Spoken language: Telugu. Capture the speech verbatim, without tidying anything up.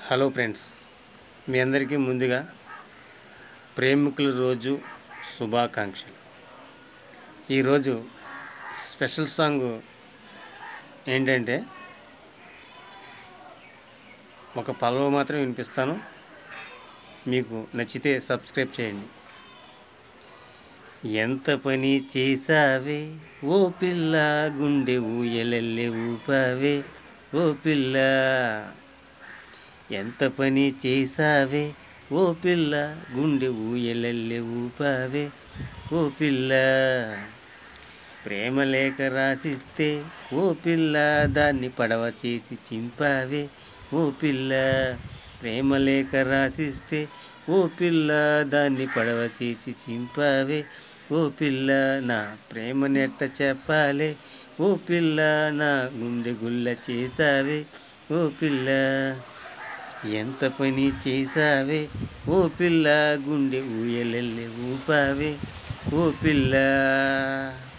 హలో ఫ్రెండ్స్, మీ అందరికీ ముందుగా ప్రేమికుల రోజు శుభాకాంక్షలు. ఈరోజు స్పెషల్ సాంగ్ ఏంటంటే ఒక పల్లవి మాత్రం వినిపిస్తాను, మీకు నచ్చితే సబ్స్క్రైబ్ చేయండి. ఎంత పని చేసావే ఓ పిల్ల, గుండె ఊయలెల్లె ఊపావే ఓ పిల్ల. ఎంత పని చేసావే ఓ పిల్ల, గుండె ఊయలెల్లె ఊపావే ఓ పిల్ల. ప్రేమ లేఖ రాసిస్తే ఓ పిల్ల, దాన్ని పడవ చేసి చింపావే ఓ పిల్ల. ప్రేమ లేఖ రాసిస్తే ఓ పిల్ల, దాన్ని పడవ చేసి చింపావే ఓ పిల్ల. నా ప్రేమ నెట్ట చెప్పాలే ఓ పిల్ల, నా గుండె గుల్ల చేసావే ఓ పిల్ల. ఎంత పని చేసావే ఓ పిల్ల, గుండె ఊయలెల్లె ఊపావే ఓ పిల్ల.